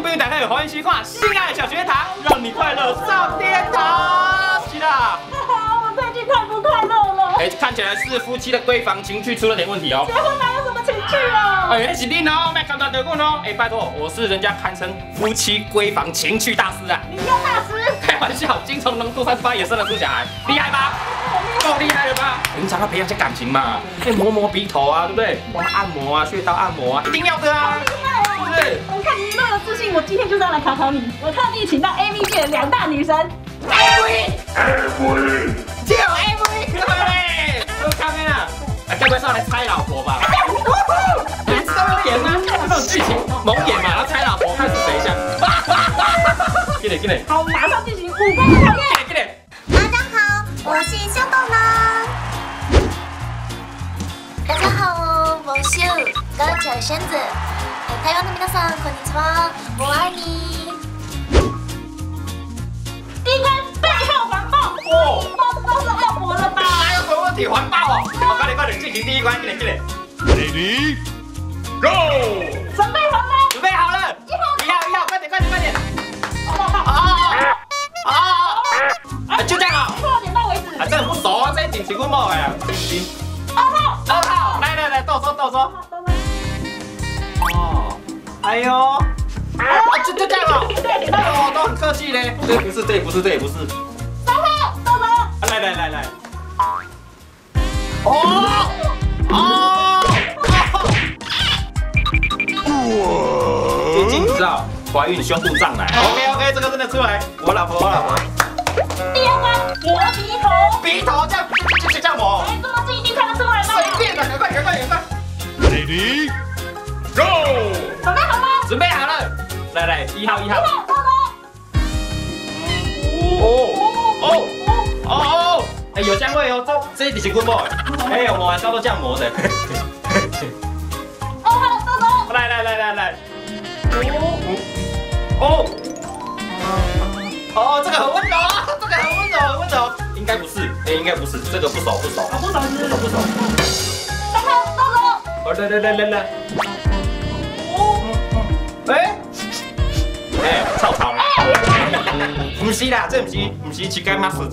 朋友大家欢迎收看《性爱小学堂》，让你快乐上天堂。是啦， 我最近太不快乐了。 看起来是夫妻的闺房情趣出了点问题哦。 结婚哪有什么情趣啊？ 是你哦，别看到得问哦。拜托，我是人家堪称夫妻闺房情趣大师啊。 你又大师？ 开玩笑，精虫能渡38也生得出小孩，厉害吧？够厉害了吧？平常要培养些感情嘛，摸摸鼻头啊，对不对？按摩啊，穴道按摩啊，一定要的啊。 厉害哦！是不是？我看你那么自信，我今天就是要来考考你。我特地请到 AV 界的2大女神 ，AV， 就 AV，各位，都看没啊？该不会是要来猜老婆吧？你知道那个演吗？这种剧情猛演嘛，然后猜老婆，看是谁先。进来。 好，马上进行5关考验。 进来。 大家好，我是小豆呢。大家好，我是高桥仙子。台湾的皆さんこんにちは，我爱你。 第一关背后环抱，哦，都是按摩了吧？ 哪有什么问题？环抱哦！好，快点进行第一关，进来。Ready, go！ 准备好了？ 准备好了。1号，快点。就这样啊！ 点到为止。 这很不熟啊，这一点情况冇哎。2号，来，到手。哦，哎呦，就这样哦。哦，都很客气嘞。这也不是。 3号，到手。 来。最近你知道怀孕胸部胀奶。OK， 这个真的出来。我老婆。 第2关磨鼻头。 鼻头这样磨。 这么近一定看得出来吗？ 随便的，赶快。Ready, go！ 准备好吗？ 准备好了。来，1号。 到手。 哦，有香味哦，这一点是 good boy。我们晚上都这样磨的。 2号，到手。 来。这个很温柔啊，很温柔。应该不是，这个不熟。 不熟。 3 号，到手。 来。臭草啦！不是啦，这不是乞丐马死。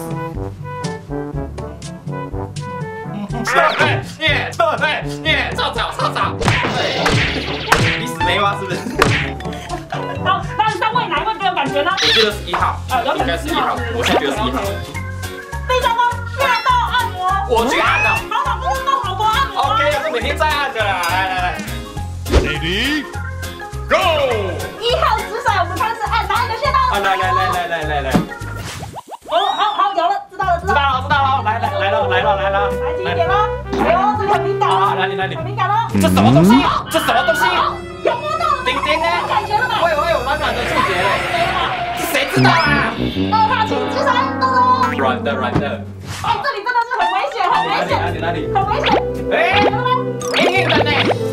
臭草。你死没吗？是不是？ 好，那3位哪一位更有感觉呢？ 我觉得是1号，应该是1号，我现在觉得是1号。 第3关穴道按摩。 我去按了。 好，不是帮老婆按摩。 OK， 我每天在按的啦。来。Ready, go！ 1号直甩，我们开始按哪里的穴道？ 来。 好，有了，知道了。 知道了，来了。 来近一点咯。哎呦，这个很敏感。 好，哪里？ 很敏感咯。 这什么东西？ 有摸到了？ 丁呢？ 有感觉了吗？ 我以为有软的触觉嘞。这谁知道啊 2号请直甩，到手。 软的。 这里真的是很危险。 哪里？ 很危险。 有了吗？硬的呢。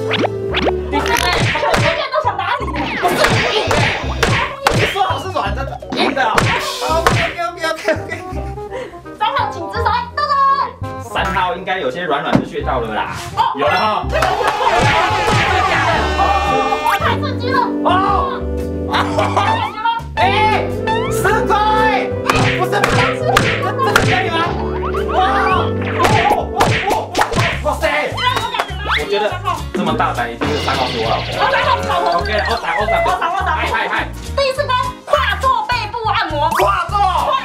全世界都想打你。 不是硬的。你说好是软的，硬的。OK。 3号请直甩，到手。 3号应该有些软的穴道了啦。有了哈。 太刺激了。有感觉吗 10块。不是这可以吗？哇塞！我觉得这么大胆，一定是3号是我老婆。OK， 嗨。 第4关跨坐背部按摩。 跨坐。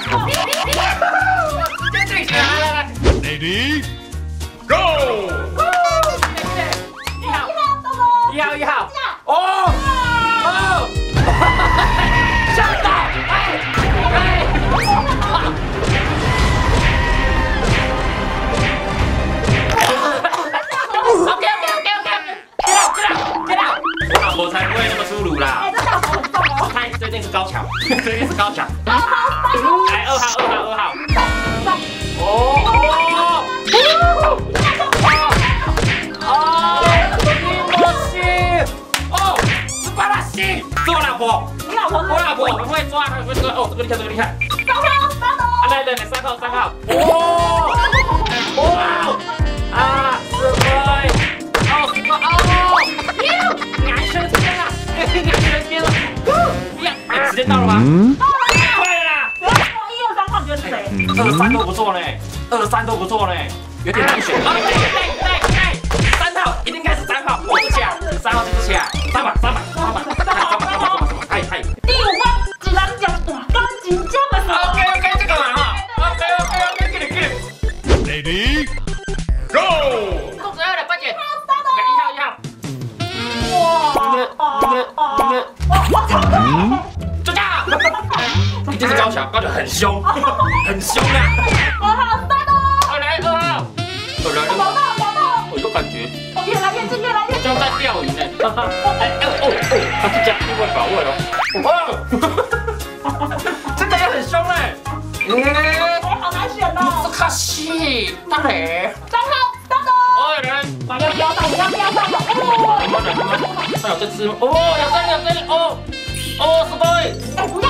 先进去，来。Ready, go！ 1号，到手。吓到！OK， get out！ 我才不会那么粗鲁啦。 这大手很重哦。 最近是高桥。 2号。 来2号。斯巴拉西，是我老婆。 你老婆？ 我老婆很会抓。哦，这个厉害。 3号，到手。 来，3号。すごい。男生天啊！ 吗？快啦！ 不要说1、2、3号，你觉得是谁 ？23都不错呢，23都不错呢，有点难选。对，3号一定该是3号，我支持啊，3号支持啊，3把，嗨。 第5关，只能讲大钢琴家的时候。 OK， 这个嘛哈 ，OK， 给你。Ready go！ 肚子饿了，快点。1号。 哇，超快！ 就这样。一定是高桥很凶，很凶啊。 2号，3哦。 来2号。 找到。 我有感觉。 越来越近。 像在钓鱼呢。他是加因为保卫哦。这个也很凶哎。 好难选哦。 这卡西，当然。 3号，3哦。 人。 把要标上。 他有这只吗？有声音すごい。 哎，不要！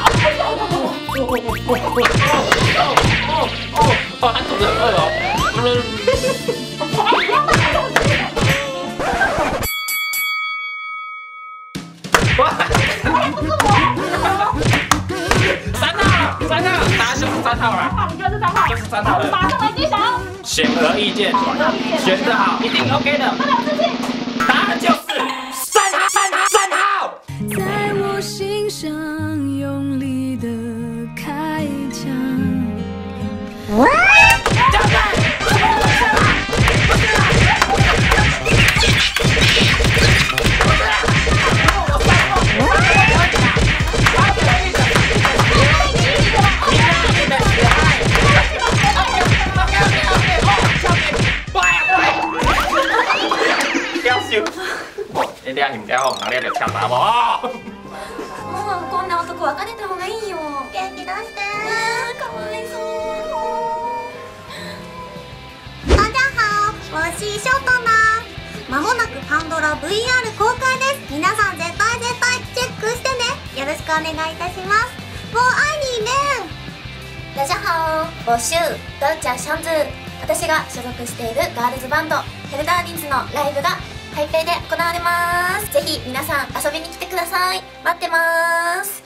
他肚子很饿哦。3号，答案就是3号了。 你觉得是3号？ 就是3号了。 马上来揭晓。 显而易见，选得好，一定 OK 的。答案就是3号。 在我心上用力的开枪。 你俩唔了，唔咧就抢答无。 もうこんな男別れた方がいいよ。元気出して。かわいそう。大家好，我是ショートナ。間もなくパンドラ VR 公開です。皆さん絶対チェックしてね。よろしくお願いいたします。我爱你ね。大家好，我是ガチャシャンズ。私が所属しているガールズバンドヘルダーリンズのライブが台北で行われます。ぜひ皆さん遊びに来てください。待ってます。